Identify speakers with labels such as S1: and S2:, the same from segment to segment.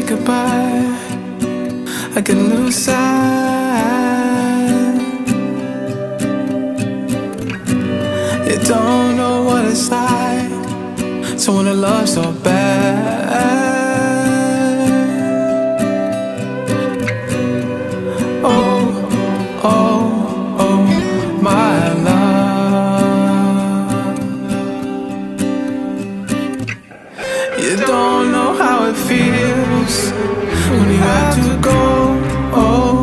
S1: goodbye, I get a little sad. You don't know what it's like to wanna love so bad. Oh, oh, oh, my love. You don't know how it feels when you have to go. Oh,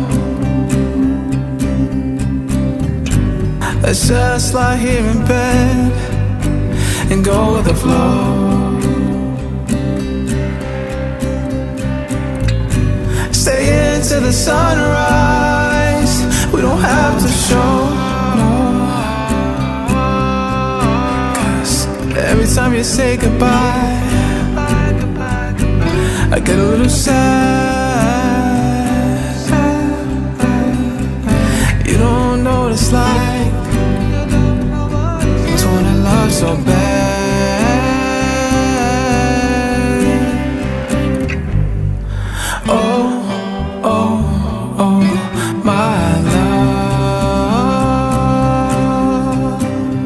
S1: let's just lie here in bed and go with the flow. Stay into the sunrise, we don't have to show, no. 'Cause every time you say goodbye, I get a little sad. You don't know what it's like to wanna love so bad. Oh, oh, oh, my love.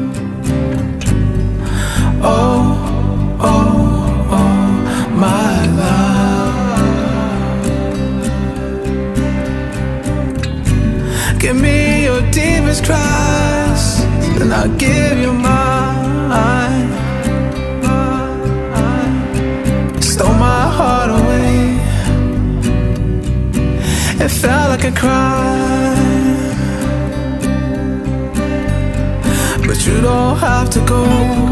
S1: Oh, oh, oh, my love. Give me your deepest cries, then I'll give you mine. Stole my heart away, it felt like a crime. But you don't have to go,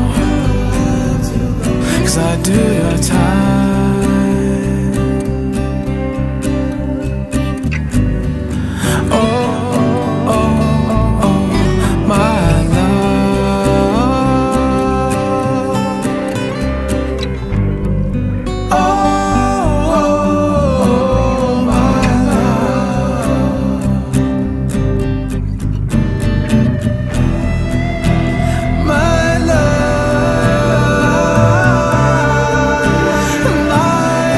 S1: 'cause I do your time. Oh, oh, oh, my love. Oh, oh, my love. My love, my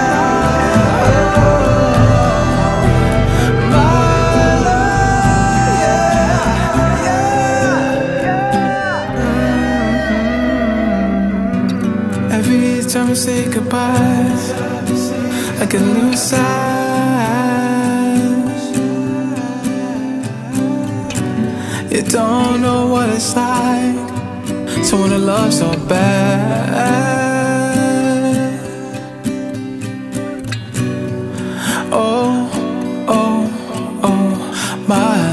S1: love, my love, yeah, yeah. Every time we say goodbye, I get a little sad. You don't know what it's like to wanna love so bad. Oh, oh, oh, my